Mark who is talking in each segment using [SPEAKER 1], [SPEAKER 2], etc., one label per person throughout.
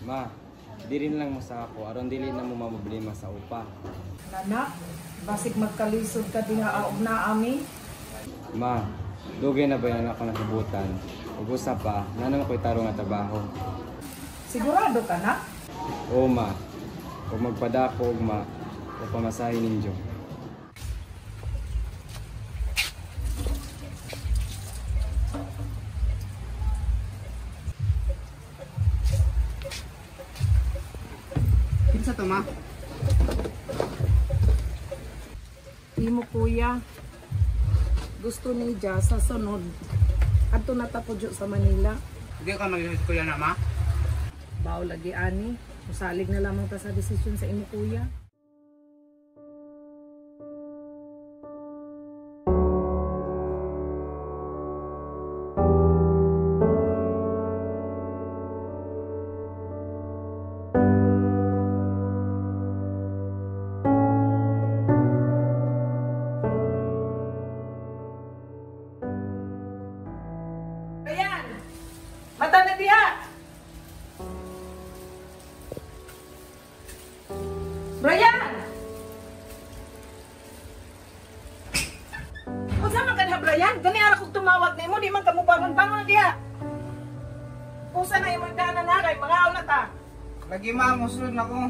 [SPEAKER 1] Ma, di rin lang mo sa ako, aron dili na mo mamoblema sa upa.
[SPEAKER 2] Anak, basig magkalisod ka di nga aog na ami.
[SPEAKER 1] Ma, dugay na ba yan ako nakabutan? Ug usa pa, nanang ako'y tarong nga trabaho.
[SPEAKER 2] Sigurado ka na?
[SPEAKER 1] Oo ma, kung magpadako og ma, o pamasahin ninyo.
[SPEAKER 3] Kinsa to ma?
[SPEAKER 2] Imo kuya. Gusto ni Ja sa sunod. Adto na ta pudyo sa Manila.
[SPEAKER 3] Hindi ka mag-kuya na ma?
[SPEAKER 2] Bao lagi ani. Musalig na lamang ta sa desisyon sa imo kuya. Ayan! Mata na diha! Brian! Unsa man ka Brian? Gani ara kog tumawag nimo, di man ka mo bangon-bangon na diha. Usa na imong dana na kay mga na ta.
[SPEAKER 3] Lagi ma, musulod na ko.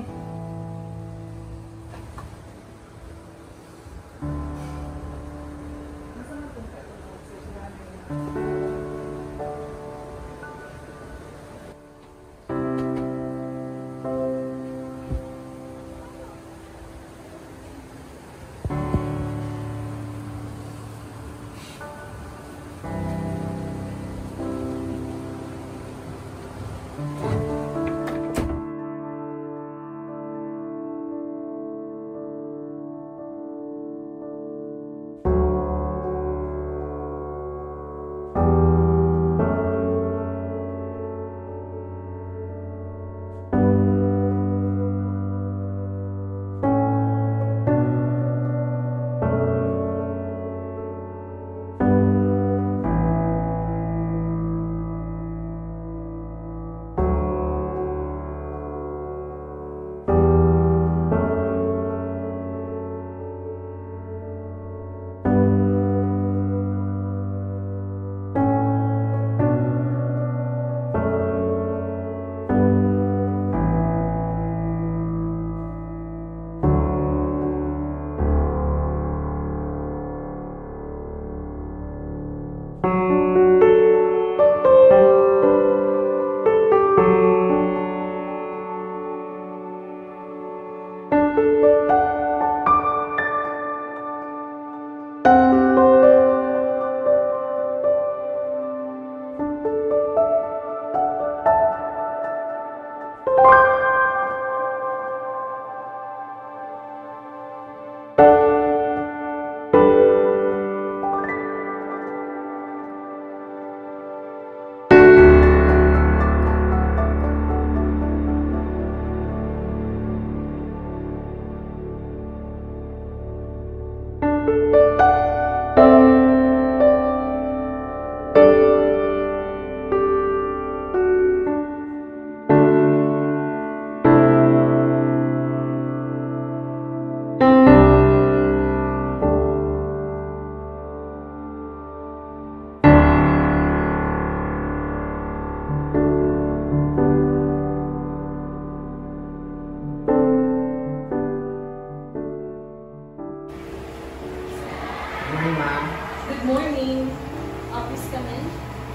[SPEAKER 4] Good morning. Please come in.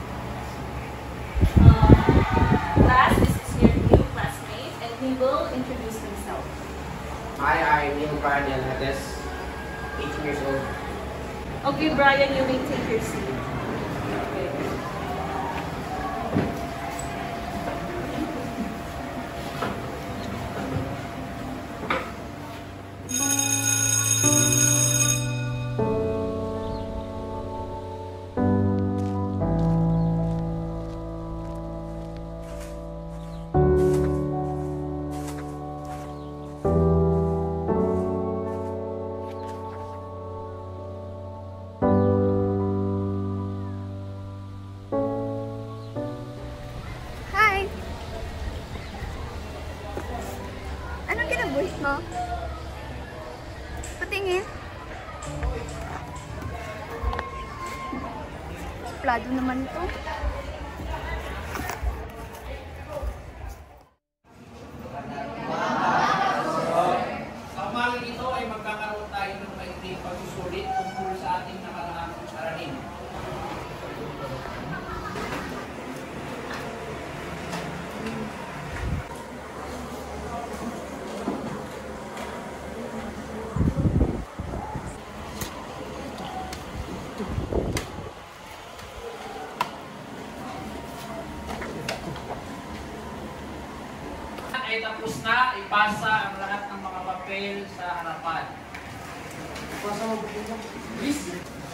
[SPEAKER 4] Class, this is your new classmate and he will introduce himself.
[SPEAKER 3] Hi, I'm Neil Brian Hades, 18 years old.
[SPEAKER 4] Okay, Brian, you may take your seat.
[SPEAKER 5] No? Patingin. Plado naman ito.
[SPEAKER 3] Sa umagang ito ay magkakaroon tayo ng maikling pagsusulit tungkol sa ating nakaraang aralin. Ay tapos na, ipasa ang lahat ng mga papel sa harapan. Ipasa mo ba? Please.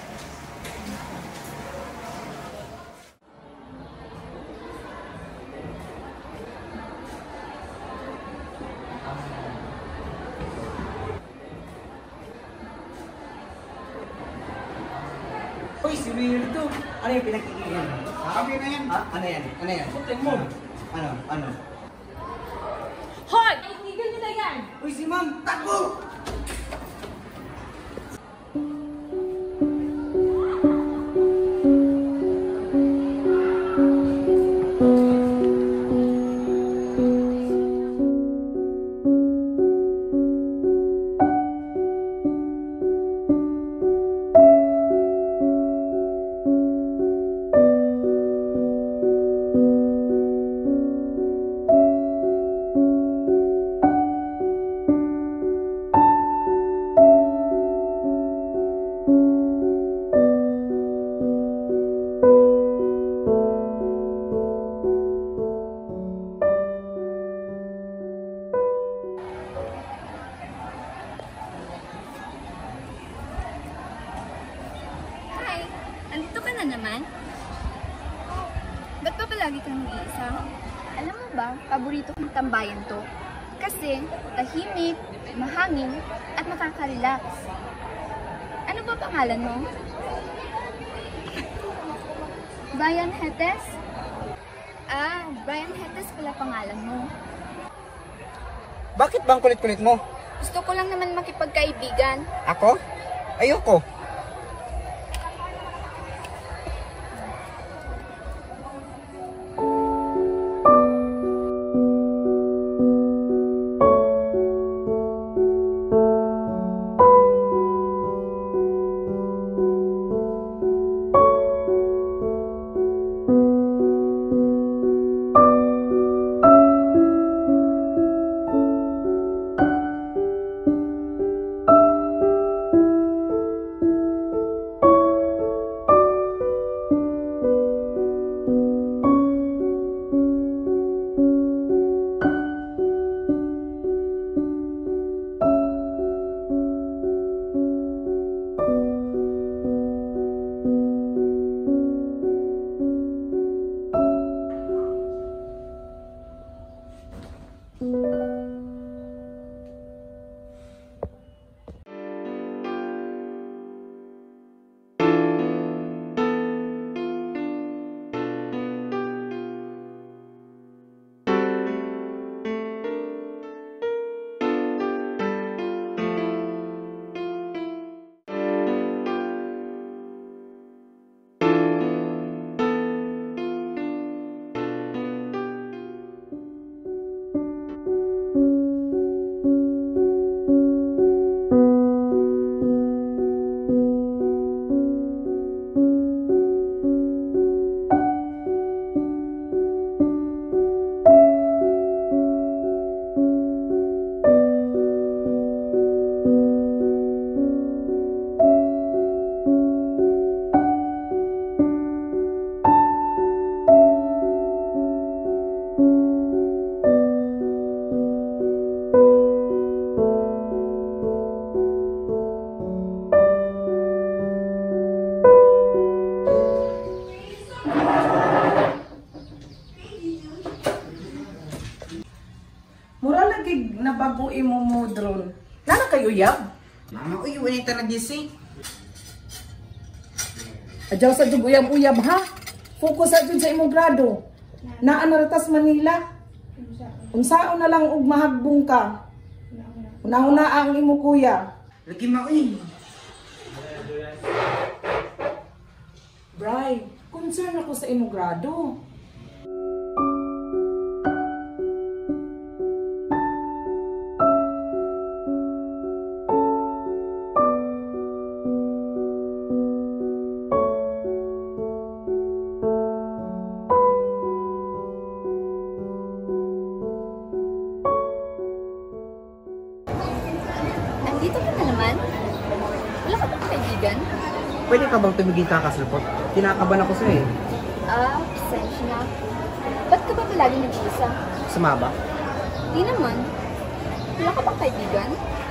[SPEAKER 6] Uy, si Will to. Ano yung pinakikinggan mo?
[SPEAKER 3] Kami na yan.
[SPEAKER 6] Ha? Ano yan? Ano yan?
[SPEAKER 3] Putin mo.
[SPEAKER 6] Ano? Ano?
[SPEAKER 4] Hoy! Ay, tigil nila yan!
[SPEAKER 6] Uy, si Ma'am! Takbo!
[SPEAKER 5] Hi! Andito ka na naman? Ba't pa palagi kang nag-iisa? Alam mo ba, paborito kong tambayan to. Kasi tahimik, mahangin, at nakaka-relax. Ano ba pangalan mo? Brian Hetes? Ah, Brian Hetes pala pangalan mo.
[SPEAKER 6] Bakit bang kulit-kulit mo?
[SPEAKER 5] Gusto ko lang naman makipagkaibigan.
[SPEAKER 6] Ako? Ayoko.
[SPEAKER 2] bago imo mo drone. Nana kayo yab?
[SPEAKER 6] Mama, uy, wala yung taragisi.
[SPEAKER 2] Adyaw sa jug uyab-uyab ha. Focus sa jud sa imong grado. Naa na ratas Manila. Unsaon na lang og mahagbong ka. Una-una ang imo kuya.
[SPEAKER 6] Lagi ma, uy.
[SPEAKER 2] Bri, concern ako sa imo grado.
[SPEAKER 5] Andito ka na naman? Wala ka bang kaibigan?
[SPEAKER 6] Pwede ka bang tumigil ka kasulpot? Kinakaban ako sa'yo eh.
[SPEAKER 5] Pasensya na. Ba't ka ba palagi nag-iisa?
[SPEAKER 6] Sumaba?
[SPEAKER 5] Di naman. Wala ka bang kaibigan?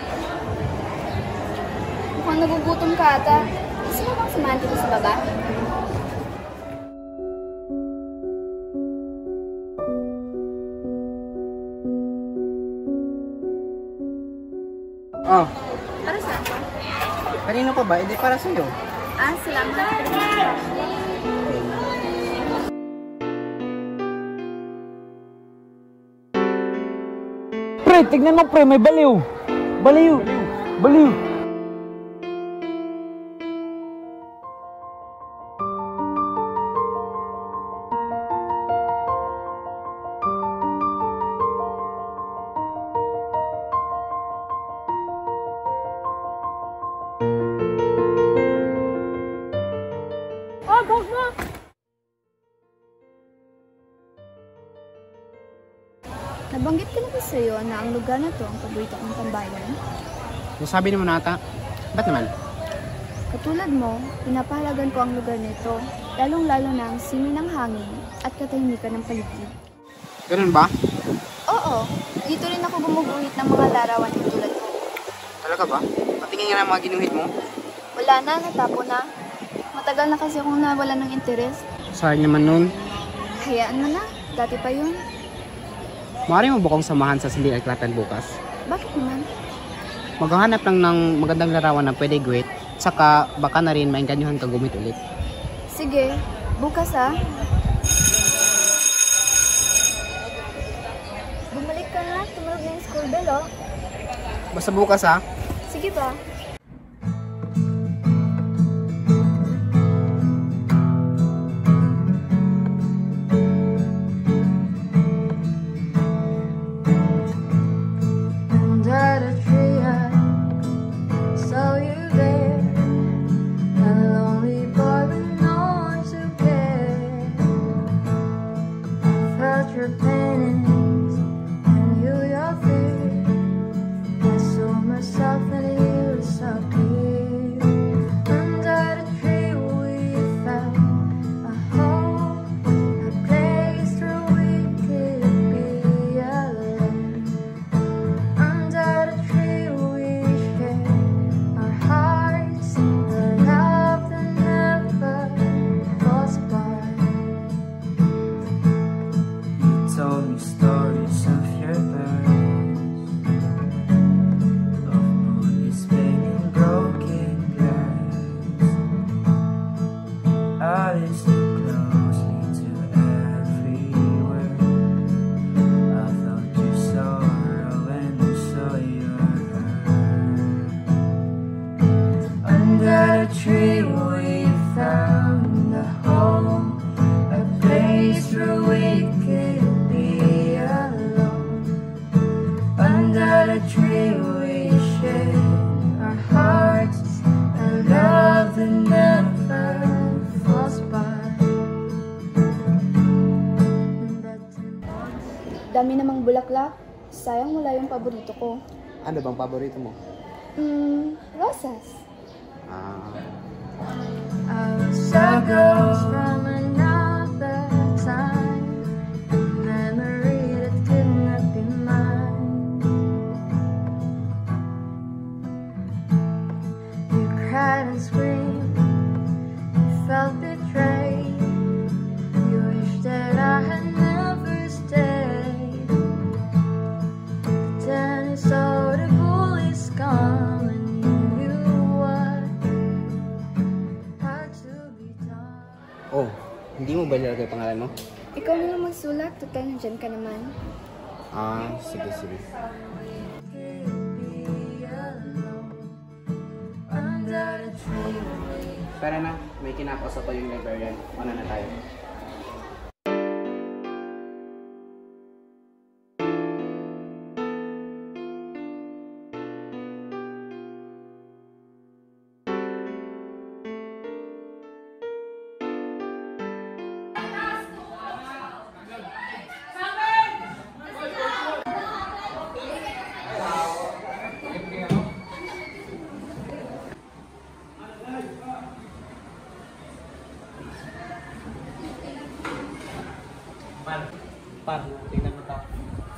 [SPEAKER 5] Mukhang nagugutom ka ata. Gusto mo bang samahan kita sa baba?
[SPEAKER 6] Oh,
[SPEAKER 5] Para saan ka?
[SPEAKER 6] kanino pa ba? Hindi para sa'yo.
[SPEAKER 5] Salamat.
[SPEAKER 3] Pre, tignan mo pre, may baliw. Baliw. Baliw.
[SPEAKER 5] Nabanggit ko na ba sa'yo na ang lugar na to ang paborito kong tambayan?
[SPEAKER 6] Nasabi naman ata. Ba't naman?
[SPEAKER 5] Katulad mo, pinapahalagan ko ang lugar nito, lalong-lalo na ang simoy ng hangin at katahimikan ng paligid.
[SPEAKER 6] Ganun ba?
[SPEAKER 5] Oo, dito rin ako gumuguhit ng mga larawan tulad mo.
[SPEAKER 6] Talaga ba? Patingin nga ng mga ginuhit mo.
[SPEAKER 5] Wala na, natapo na. Matagal na kasi akong nawala ng interes.
[SPEAKER 6] Sayang naman nun.
[SPEAKER 5] Hayaan mo na, dati pa yun.
[SPEAKER 6] Maaari mo ba kong samahan sa Sinding Aklatan bukas?
[SPEAKER 5] Bakit naman?
[SPEAKER 6] Maghahanap lang ng magandang larawan na pwede guhit. Saka baka na rin maingganyohan ka gumit ulit.
[SPEAKER 5] Sige, bukas ah. Bumalik ka na, tumunog na yung school bell oh.
[SPEAKER 6] Basta bukas ha.
[SPEAKER 5] Sige ba?
[SPEAKER 7] Under the tree, I saw you there. A lonely boy with no one to care. I felt your pain and knew your fear. I saw myself and you so clear. Under the tree, we found a home, a place where we could be alone. Under the tree we share our hearts, the love that never falls apart. You told me stories of your parents, of bullets banging broken glass. I listened closely to every word. I felt your sorrow and I saw your hurt. Under the tree we found a home, a place where we could be alone. Under the tree we shared our hearts, a love that never falls apart.
[SPEAKER 5] Dami namang bulaklak. Sayang wala yung paborito ko.
[SPEAKER 6] Ano bang paborito mo?
[SPEAKER 5] Rosas.
[SPEAKER 7] So goes from another time, a memory that could not be mine. You cried and screamed, you felt betrayed. You wished that I had never stayed. But then you saw the bullets come and you knew what had to be done.
[SPEAKER 6] Oh, hindi mo ba nilagay pangalan mo?
[SPEAKER 5] Ikaw na lang magsulat, total nandyan ka naman.
[SPEAKER 6] Sige.
[SPEAKER 7] Could be
[SPEAKER 6] Tara na, may kinakausap ko yung librarian. Una na tayo.
[SPEAKER 3] Par, tingnan mo to.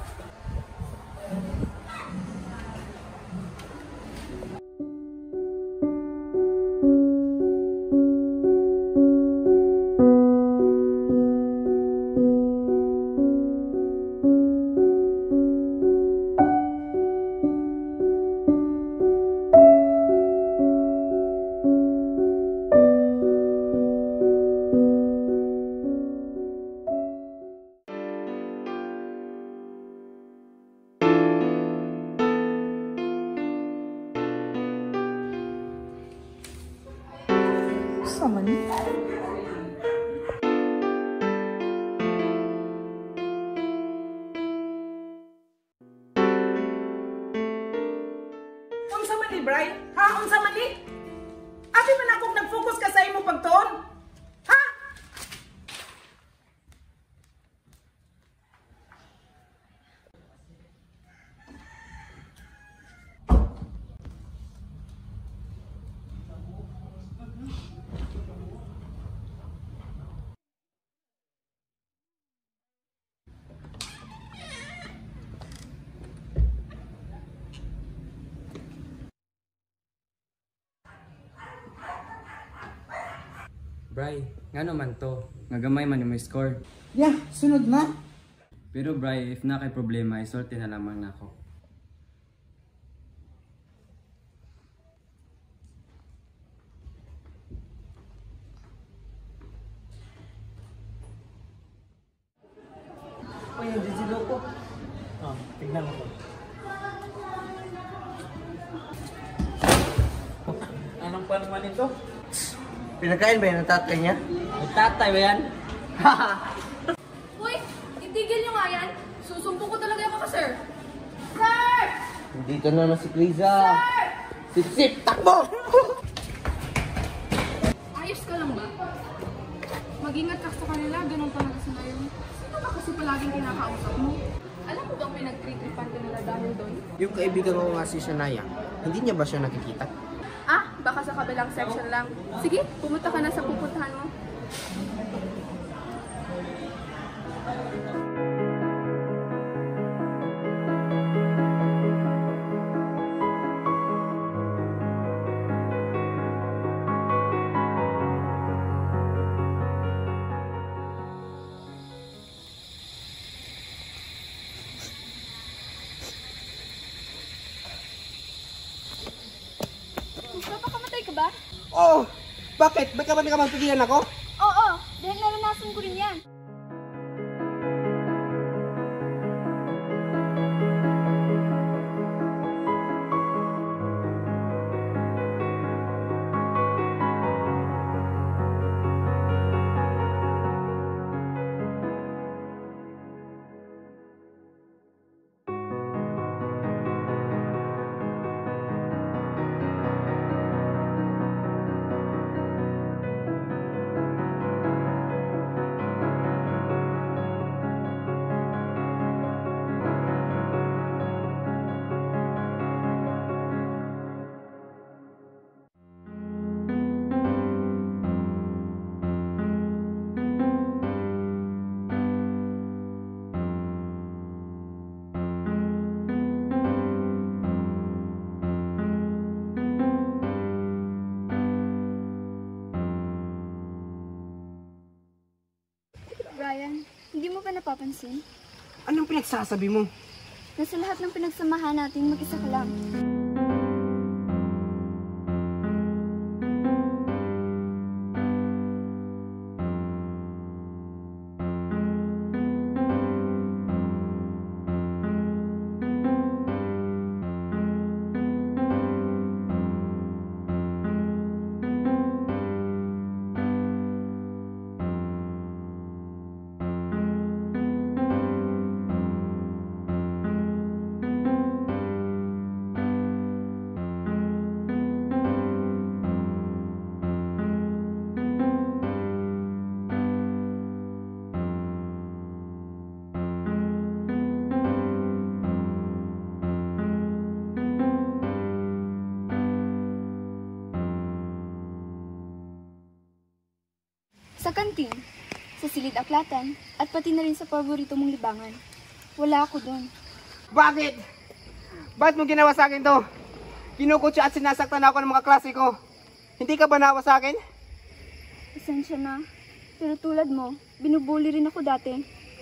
[SPEAKER 2] Sama ni. Unsa man ni, Bray? Ha? Unsa man ni? Abi man akong nag-focus ka sa imo pagtuon? Ha?
[SPEAKER 1] Bray, nga naman to. Nagamay man yung may score.
[SPEAKER 2] Yeah, sunod na.
[SPEAKER 1] Pero Bray, if na kay problema, isorte na lamang na ako.
[SPEAKER 3] Uy, yung dizilo ko. Oh, tingnan mo to. Anong panuman ito?
[SPEAKER 6] Pinakain ba yan ng tatay niya?
[SPEAKER 3] May tatay ba yan?
[SPEAKER 5] Uy, itigil nyo nga yan. Susumpo ko talaga yung mga sir. Sir!
[SPEAKER 6] Dito naman si Kriza. Sip-sip, takbo!
[SPEAKER 5] Ayos ka lang ba? Mag-ingat ka sa kanila, ganun talaga sila yun. Sino ba kasi palaging kinakausap mo? Alam mo bang pinag-tritripan ka nila dahil doon?
[SPEAKER 6] Yung kaibigan ko nga si Shania, hindi niya ba siya nakikita?
[SPEAKER 5] Ah, baka sa kabilang section lang. Sige, pumunta ka na sa pupuntahan mo. Magpapakamatay ka ba?
[SPEAKER 6] Oh! Bakit? Ba't ka ba magpigilan ako?
[SPEAKER 5] Oo, dahil naranasan ko rin yan. Brian, hindi mo ba napapansin?
[SPEAKER 6] Anong pinagsasabi mo?
[SPEAKER 5] Na sa lahat ng pinagsamahan natin, mag-isa ka lang. shooting, sa silid aklatan, at pati na rin sa paborito mong libangan. Wala ako doon.
[SPEAKER 6] Bakit? Bakit mo ginawa sa akin to? Kinukutsa at sinasaktan ako ng mga klase ko. Hindi ka ba naawa sa akin?
[SPEAKER 5] Pasensya na. Pero tulad mo, binubuli rin ako dati.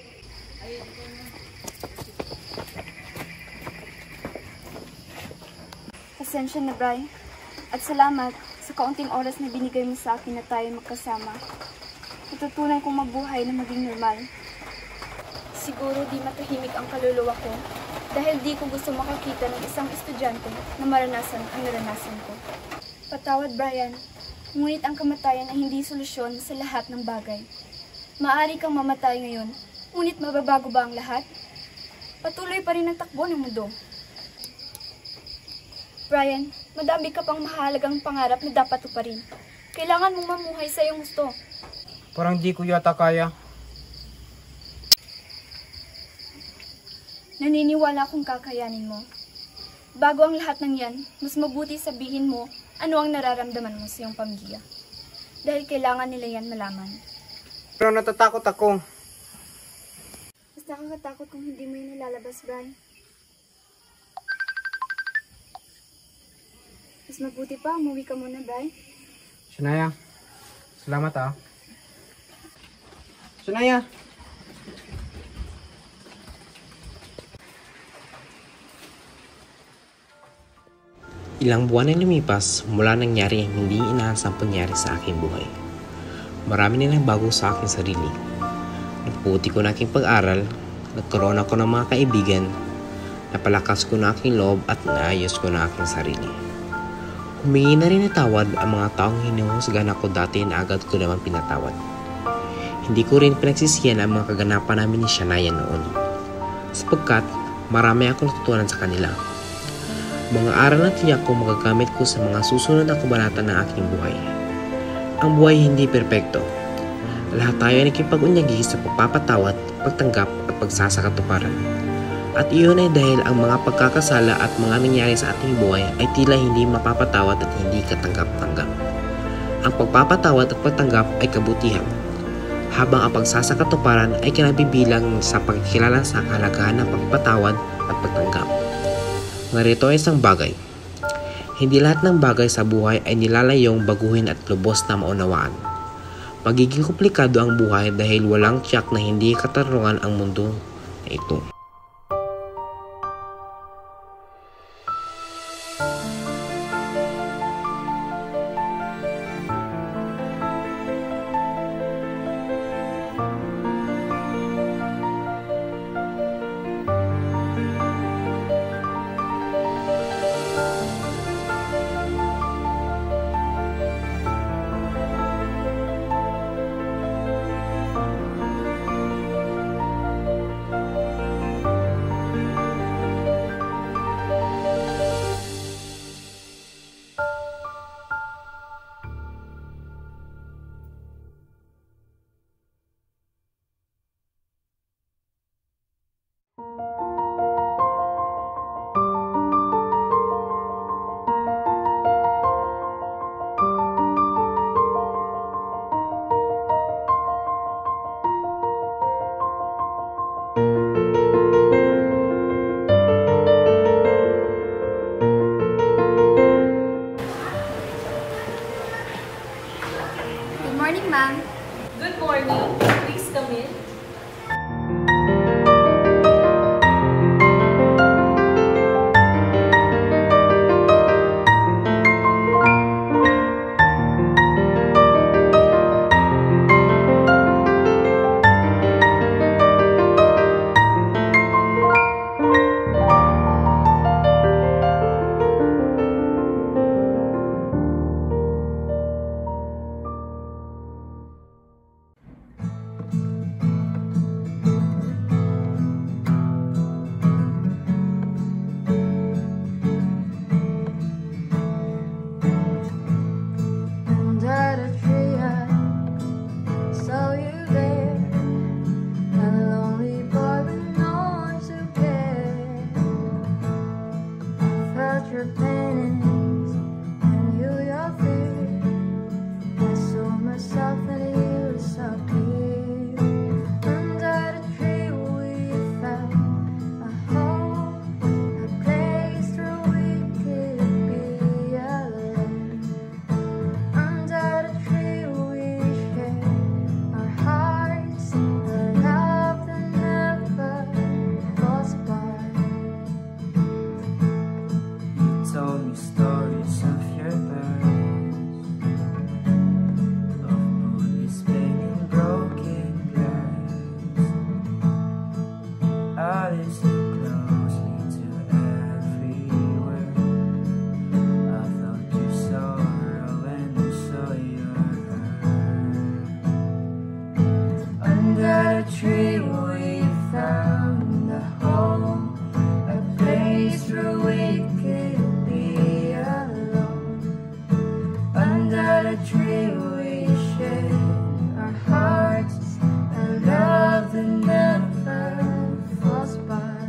[SPEAKER 5] Pasensya na, Bri. At salamat sa kaunting oras na binigay mo sa akin na tayo magkasama. Natutunan kong mabuhay na maging normal. Siguro di matahimik ang kaluluwa ko dahil di ko gusto makakita ng isang estudyante na maranasan ang naranasan ko. Patawad, Brian. Ngunit ang kamatayan ay hindi solusyon sa lahat ng bagay. Maaari kang mamatay ngayon, ngunit mababago ba ang lahat? Patuloy pa rin ang takbo ng mundo. Brian, madami ka pang mahalagang pangarap na dapat tuparin. Kailangan mong mamuhay sa iyong gusto.
[SPEAKER 6] Parang di ko yata kaya.
[SPEAKER 5] Naniniwala akong kakayanin mo. Bago ang lahat ng yan, mas mabuti sabihin mo ano ang nararamdaman mo sa iyong pamilya. Dahil kailangan nila yan malaman.
[SPEAKER 6] Pero natatakot ako.
[SPEAKER 5] Mas nakakatakot kung hindi mo yun nilalabas, Brian. Mas mabuti pa, umuwi ka muna, Brian.
[SPEAKER 6] Shania, salamat ah. Shania!
[SPEAKER 8] Ilang buwan na lumipas mula nangyari ang hindi inaasang pangyari sa aking buhay. Marami na bago sa aking sarili. Naputi ko na aking pag-aral, nagkaroon ako ng mga kaibigan, napalakas ko na aking loob at naayos ko na aking sarili. Humingi na rin ng tawad ang mga taong hinuhusgan ako dati na agad ko naman pinatawad. Hindi ko rin pinagsisiyan ang mga kaganapan namin ni Shania noon, sapagkat marami akong natutunan sa kanila. Mga aral na tiyak ko magagamit ko sa mga susunod na kabanata ng aking buhay. Ang buhay hindi perpekto. Lahat tayo ay nakipag-unyagi sa pagpapatawad, pagtanggap at pagsasakatuparan. At iyon ay dahil ang mga pagkakasala at mga nangyari sa ating buhay ay tila hindi mapapatawad at hindi katanggap-tanggap. Ang pagpapatawad at pagtanggap ay kabutihan, habang ang pagsasakatuparan ay kinabibilang sa pagkilala sa kahalagahan ng pagpatawad at pagtanggap. Narito ay isang bagay. Hindi lahat ng bagay sa buhay ay nilalayong baguhin at lubos na maunawaan. Magiging komplikado ang buhay dahil walang tiyak na hindi katarungan ang mundo na ito.
[SPEAKER 5] Good morning, ma'am.
[SPEAKER 4] Good morning. Please come in.
[SPEAKER 7] Under the tree, I saw you there, a lonely boy with no one to care. I felt your pain and knew your fear. I saw myself and you were so
[SPEAKER 9] listened closely to every word. I felt your sorrow and saw your hurt. Under the tree we found a home, a place where we could be alone. Under the tree we shared our hearts, a love that never falls apart.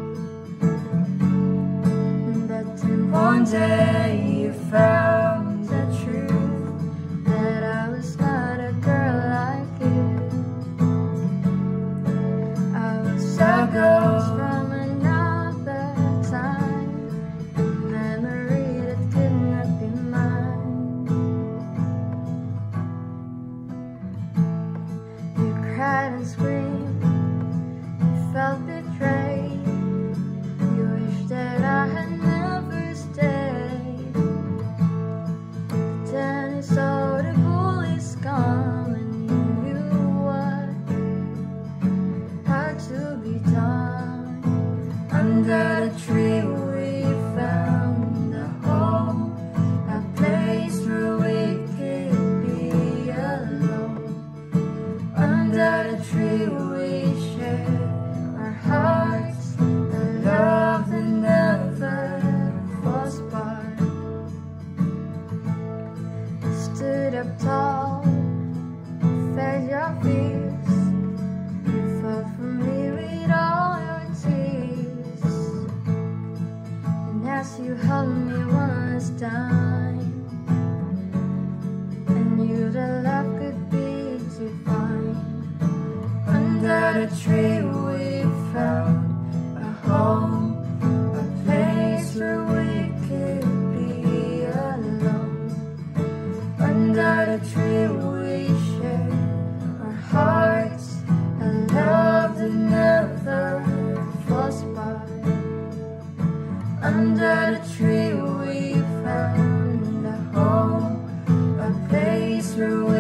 [SPEAKER 9] But then one day you found the truth, that I was not a girl like you. I was a ghost from another time, a memory that could not be mine. You cried and screamed, you felt betrayed, you wished that I had never stayed. But then you saw the bullets come and you knew what had to be done. Under the tree we found a home, a place where we could be alone. Under the tree we shared our hearts, a love that never falls apart. You stood up tall, fed your fears, you fought for me with all your tears. And as you held me one last time, I knew that love could be divine. Under the tree we found a home, a place where we could be alone. Under the tree we shared our hearts, a love that never falls apart. Under the tree we found a home, a place where we